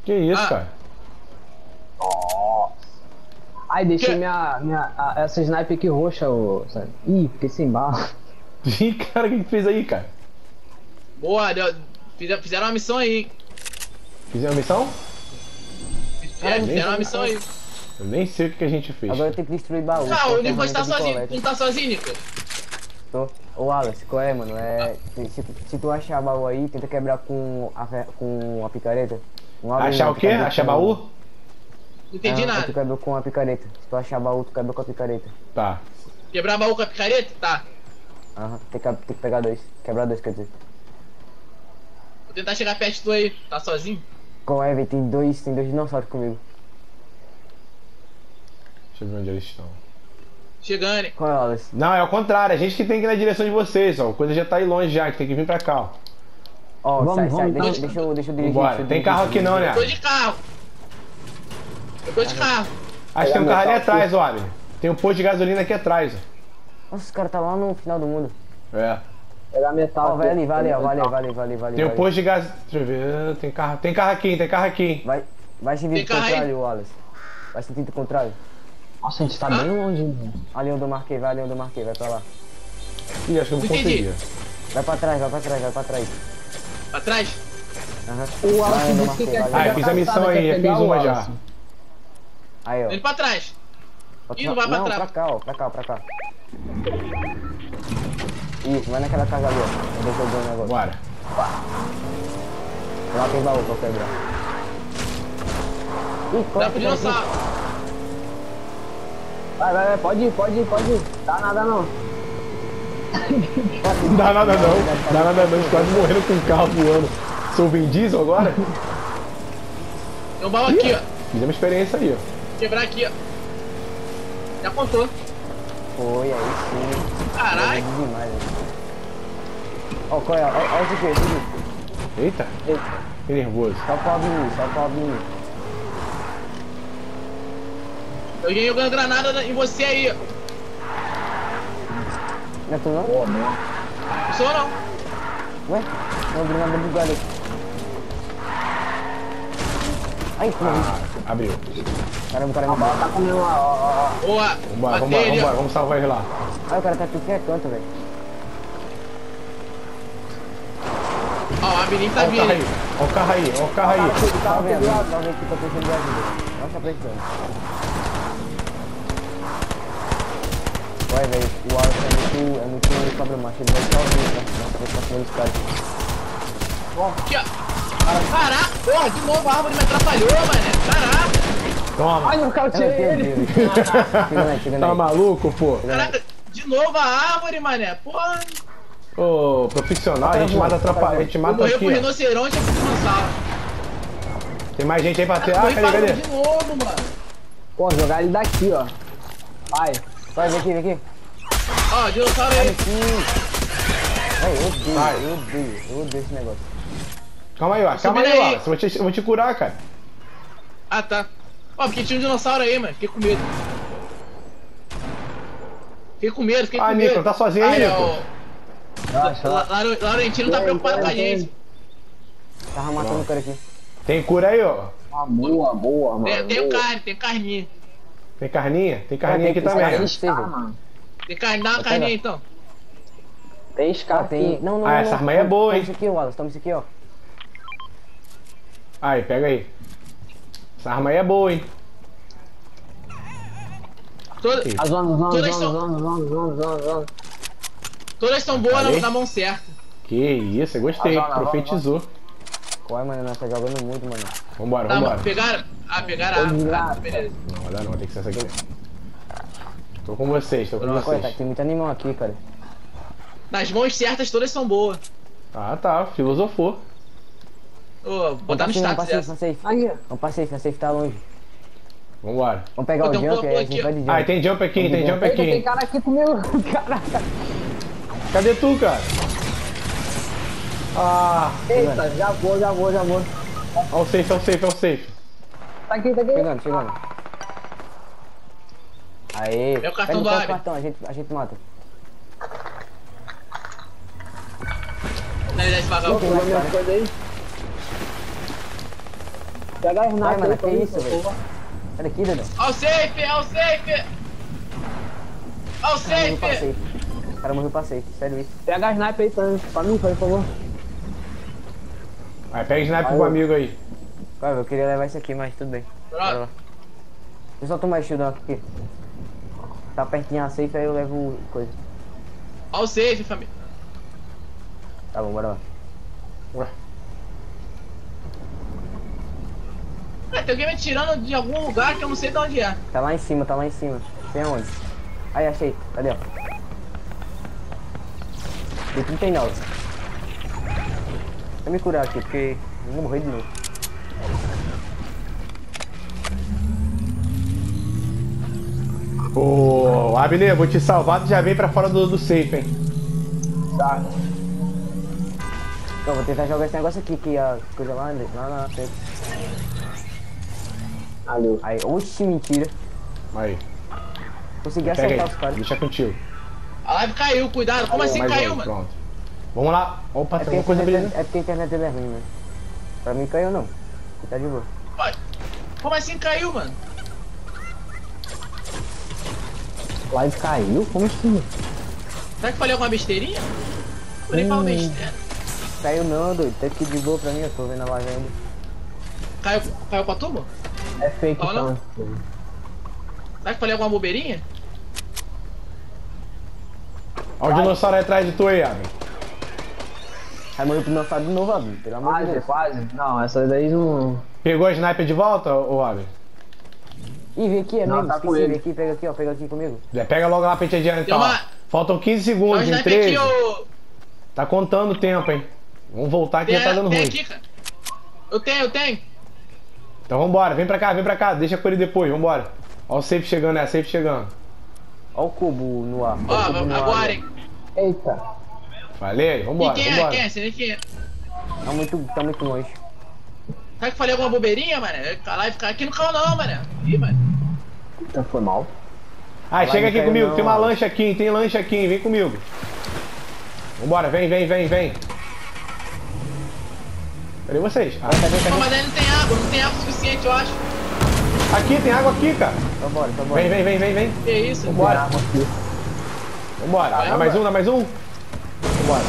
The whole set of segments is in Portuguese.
Que isso, Ah. cara? Nossa. Ai, deixei Que? essa sniper aqui roxa, ô. Ih, fiquei sem bala. Ih, cara, o que que fez aí, cara? Boa, fizeram uma missão aí. Fizeram missão? Fizeram uma missão aí. Eu nem sei o que que a gente fez. Agora eu tenho que destruir baú. Ah, com a o Nicolas tá ferramenta de sozinho. coleta. Tu não tá sozinho, Nicolas? Tô. Ô Wallace, qual é, mano? Se tu achar baú aí, tenta quebrar com a picareta. Um abre Achar não, o tu quê? quebra Achar com- baú? Não entendi Tu nada. quebra com a picareta. Se tu achar baú, tu quebra com a picareta. Tá. Quebrar baú com a picareta? Tá. Aham, tem que pegar dois. Quebrar dois, quer dizer. Vou tentar chegar perto de tu aí. Tá sozinho? Qual é, velho? Tem dois dinossauros comigo. Deixa eu ver onde eles estão. Chegando, hein? Qual é, Wallace? Não, é o contrário. A gente que tem que ir na direção de vocês, ó. A coisa já tá aí longe já. A gente tem que vir pra cá, ó. Ó, Vamos, sai, vamos, sai. então. Deixa eu dirigir. Vambora. deixa eu Tem dirigir, carro aqui não, né? Tô de carro. Eu tô de carro. Acho que tem um carro ali atrás, ó. Abner. Tem um posto de gasolina aqui atrás, Nossa, os caras tá lá no final do mundo. ó. É. Pegar metal. Ó, vai ali, Pegar vai metal. ali. Tem um posto de gás. Deixa eu ver. Tem carro aqui, tem carro aqui. Vai sentido Tem carro aí? contrário, Wallace. Vai sentido contrário. Nossa, a gente tá bem longe, mano. Ali onde eu marquei, vai pra lá. Ih, acho que eu não Entendi. consegui. Vai pra trás. Pra trás? Aham. O Vai Wallace onde eu disse que marquei, quer vai. Ah, eu fiz a missão aí, eu fiz uma já. Aí, ó. Ele pra trás. Ih, não vai pra Não, trás. pra cá, ó. Pra cá. Isso, vai naquela casa ali, ó. Onde eu joguei o negócio. Bora. Lá tem baú pra quebrar. Ih, Dá corre, pro dinossauro. Vai, pode ir. Dá nada não. Não dá nada não. Dá nada não. Eles quase morreram com o carro voando. Sou o Vin Diesel agora? Tem um baú aqui, ó. Fizemos experiência aí, ó. Quebrar aqui, ó. Já contou. Foi, aí sim. Caralho. Grande demais, né? Ó, qual é? Ó esse aqui. Eita. Que nervoso. Só o pobrinho. Eu ganhei jogando granada em você aí, ó. Não é tu não? Não sou não. Ué? Não, granada bugada aqui. Ai, que morri. Abriu. Caramba, o cara me Tá comendo uma, ó. Boa. Matei ele, ó. Vamos salvar ele lá. Ai, o cara tá tudo que é canto, velho. Ó, o Abelinho tá Olha o carro vindo. aí. Olha o carro aí. Olha o carro aí. Tá vendo aqui, tô precisando de ajuda. Não tá precisando. Ué, velho, o Wallace é muito cabra-macho, ele vai sozinho pra cima dos caras. Aqui, ó. Caraca, porra, de novo a árvore me atrapalhou, mané. Caraca. Toma. Ai, não cauteei ele. Chega Tá aí. maluco, pô? Caraca, de novo a árvore, mané. Porra. Ô, profissional, a gente mata atrapalha. A gente Eu mata morri aqui, pro ó. rinoceronte e pro dinossauro. Tem mais gente aí pra ter. Ah, Morri pra cadê? de novo, mano. Pô, jogar ele daqui, ó. Vai. Vai, vem aqui. Ó, dinossauro aí. Ai, Vai. eu odeio esse negócio. Calma aí, ó. Calma subindo aí, aí. ó. Eu vou te curar, cara. Ah, tá. Ó, porque tinha um dinossauro aí, mano. Fiquei com medo. Fiquei Ah, com Nico, medo. tá sozinho aí, Nico? Laurentino tá preocupado com a gente. Tava matando o cara aqui. Tem cura aí, ó. Ah, boa, mano. Tem carne, tem carninha. Tem carninha? Tem carninha aqui tem também, carne. ó. Scar, mano. Tem carne, dá uma Vou carninha pegar. então. Tem Scar Tem. aqui. Não. Ah, essa arma aí é boa, hein? Toma isso aqui, Wallace, toma isso aqui, ó. Aí, pega aí. Essa arma aí é boa, hein? Todas, A zona. todas são boas Falei? na mão certa. Que isso, eu gostei. Ah, vamos, Profetizou. Qual é, mano? Nós tá jogando muito, mano. Vambora, Tá, vambora. pegaram a arma. Ah, beleza. Não, vai dar não, tem que ser essa aqui mesmo. Tô com vocês, tô com Qual é? vocês. Tem muito animal aqui, cara. Nas mãos certas todas são boas. Ah, tá, filosofou. Ô, botar no Vamos pra status safe, essa. Aí, Vamos pra safe tá longe. Vambora. Vamos pegar Pô, o tem um jump e aí a aqui, gente ó. vai de jump. Ah, tem jump aqui, tem jump eita, tem aqui. cara aqui comigo. Caraca. Cadê tu, cara? Ah, Eita, já vou. ó o safe, ó o safe, ó o safe. Tá aqui. Chegando. Aê. Meu cartão Pega do o Abel. cartão, a gente mata. Finalizar esse vagabundo. Pegou minha coisa aí. Pega as Ai, naves mano, aí que pra mim, isso, por velho? favor. Sai daqui, Dedão. Ó o safe, ó o safe! Ó o safe! O cara morreu pra safe, sério isso. Pega as naves aí pra mim, por favor. Vai, pega sniper pro amigo aí. Cara, eu queria levar isso aqui, mas tudo bem. Bora lá. Pronto. Deixa eu só tomar shield aqui. Tá pertinho a safe, aí eu levo coisa. Ó o safe, família. Tá bom, bora lá. Ué. Tem alguém me tirando de algum lugar que eu não sei de onde é. Tá lá em cima, tá lá em cima. Tem onde? Aí, achei. Cadê, ó? Dei 39. Deixa eu me curar aqui, porque eu vou morrer de novo. Ô, Abner, vou te salvar, tu já vem pra fora do safe, hein? Tá. Então, vou tentar jogar esse negócio aqui, que a coisa lá na frente. Valeu. Aí, oxi, mentira. Aí, Consegui pega acertar os aí, caras. deixa contigo. A live caiu, cuidado. Como assim Mais caiu, um, mano? pronto. Vamos lá. Opa, É tem uma coisa brilhando. porque a internet dele é ruim, né? Pra mim caiu não. Tá de boa. Ué, como assim caiu, mano? Live caiu? Como assim? Será que falei alguma besteirinha? Eu nem falo besteira. Caiu não, doido. Tá aqui de boa pra mim, eu tô vendo a live ainda. Caiu com a turma? É fake Fala não. então. Será que falei alguma bobeirinha? Olha o dinossauro aí atrás de tu aí, Abner. Aí morreu pro dinossauro de novo, Abner. Pelo amor de Quase, Deus. quase. Não, essa daí não... Pegou a sniper de volta, ô Abner? Ih, vem aqui, é Não, mesmo. tá com Esqueci, ele. vem aqui, pega aqui, ó. Pega aqui comigo. Já pega logo lá pra gente adiantar. Deu uma- ó. Faltam 15 Tem um segundos, em sniper aqui, 13. ô. Tá contando o tempo, hein? Vamos voltar que já tá dando Tem ruim. aqui, cara. Eu tenho. Então vambora, vem pra cá, deixa com ele depois, vambora. Ó o safe chegando, é a safe chegando. Ó o cubo no ar. Ó, Ó o cubo no ar, agora, hein. Eita. Falei, vambora, E quem é? vambora. Quem é? Sei nem quem é. Tá muito longe. Será que falei alguma bobeirinha, mano? A live caiu aqui no carro não, mano. Ih, mano. Então foi mal. Ah, chega aqui caiu comigo, não, tem uma ó. lancha aqui, hein, tem lancha aqui, hein, vem comigo. Vambora, vem. Cadê vocês? Ah, Pô, mas aí não tem água suficiente, eu acho. aqui, tem água aqui, cara. Então bora. Vem. Que isso? Vambora. Vambora, Vai, dá mais um? Vambora.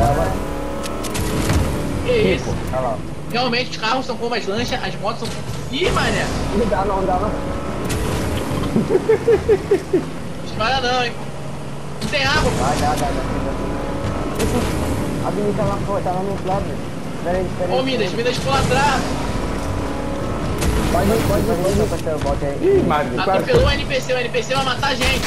Que isso? Tá lá. Realmente os carros são como as lanchas, as motos são como... Ih, mané. Não dá não. Espalha não, hein. Não tem água. Vai, dá. A Bini tá lá fora, tá lá no outro lado, velho. Espera aí. Ô, Midas pula atrás. Pode ir. Bota aí. Ih, Mário, quase. Atropelou o NPC vai matar a gente.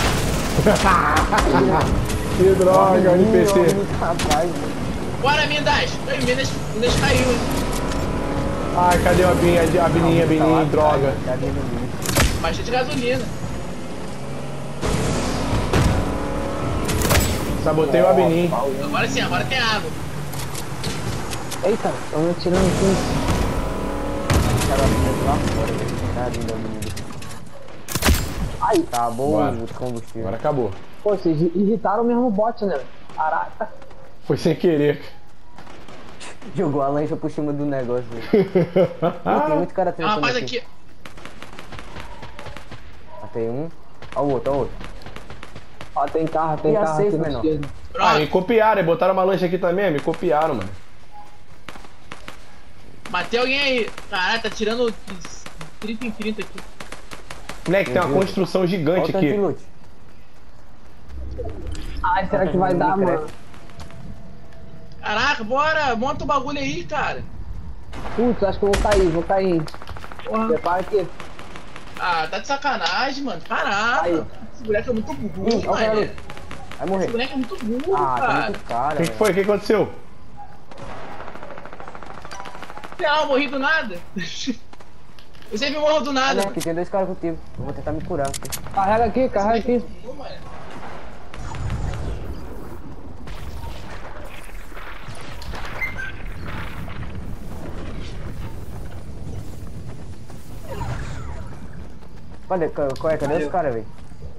Que droga, NPC. Rapaz, Bora, Midas. Ei, Midas caiu, hein. Ai, cadê a Bininha, droga. Cadê o Bini? Bastante gasolina. Sabotei o Abininho. Agora sim, agora tem água. Eita, estão me atirando aqui. Cara, lá fora, velho. Tadinho da Bini. Ai, Acabou Bora. o combustível. Agora acabou. pô, vocês irritaram o mesmo bot, né? Caraca. Foi sem querer. Jogou a lancha por cima do negócio, velho. Pô, tem muito cara Tem um tentando rapaz aqui. Matei um. Ó o outro. Ó, tem carro E a aqui safe, na menor? esquerda. Ah, me Pronto. copiaram, botaram uma lancha aqui também, me copiaram, mano. Matei alguém aí. Caralho, tá tirando 30 em 30 aqui. Moleque, tem uma Meu Deus. construção Ó o gigante tanque de aqui. loot. Ai, será que vai dar, mano? Caraca, bora. Monta o bagulho aí, cara. Putz, acho que eu vou cair. Porra. Prepara aqui. Ah, tá de sacanagem, mano. Caraca. Aí. Esse boneco é muito Ih, burro, ó o cara mano. ali. Vai Esse morrer. boneco é muito burro, Ah, tá cara. muito cara, O que velho. foi? O que aconteceu? Sei lá, eu morri do nada. Eu sempre morro do Ah, nada. né? mano. Aqui tem dois caras contigo. Eu vou tentar me curar aqui. Carrega aqui. Burro, mano. Cadê os caras, velho?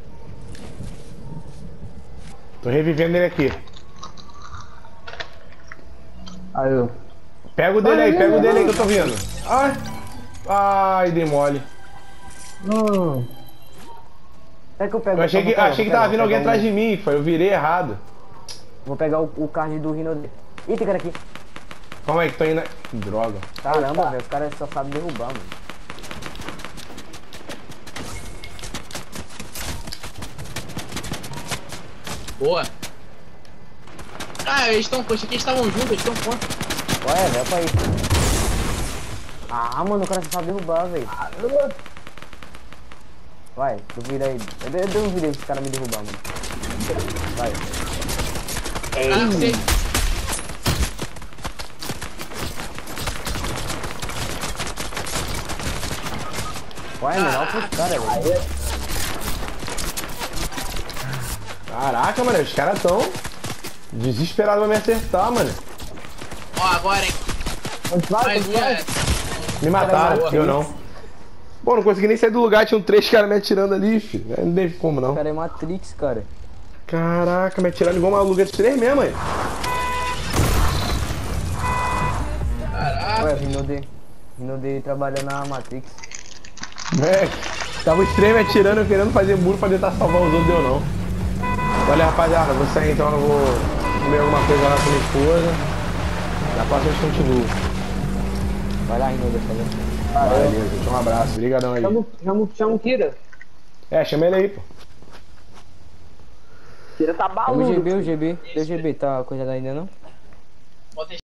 Tô revivendo ele aqui. Aí, ó. Pega o dele aí que eu tô vendo. Ai, Ai, dei mole. Será que eu pego? Eu achei que, tava vindo alguém atrás de mim, foi. Eu virei errado. Vou pegar o card do Rino dele. Ih, tem cara aqui. Calma aí que tô indo. Que droga. Caramba, velho, os caras só sabem derrubar, mano. Boa. Ah, eles estão. Poxa, aqui eles estavam juntos, eles estão contra. Qual é, velho? Pra aí. Ah, mano, o cara só sabe derrubar, velho. Vai, duvida aí. Eu duvido esse cara me derrubar, mano. Vai. Ah, sei. Vai, mano, olha pros caras, velho. Caraca, mano, os caras tão desesperados pra me acertar, mano. Ó, agora, hein. Mais um, é. Me mataram, eu não. Pô, não consegui nem sair do lugar, tinham 3 caras me atirando ali, filho. Não teve como, não. O cara é Matrix, cara. Caraca, me atiraram igual uma luga de 3 mesmo, aí. Caraca. Ué, Rinode trabalhando na Matrix. Tava os 3 me atirando, eu querendo fazer muro pra tentar salvar os outros, deu não. Olha, rapaziada, vou sair então, eu vou comer alguma coisa lá com minha esposa. Na próxima a gente continua. Vai lá, Rinode, falou. Valeu, gente, um abraço, obrigadão aí. Chama o Kira. Chama ele aí, pô. Kira tá O baludo. GB, o GB. Teu GB tá coisa ainda não? Bota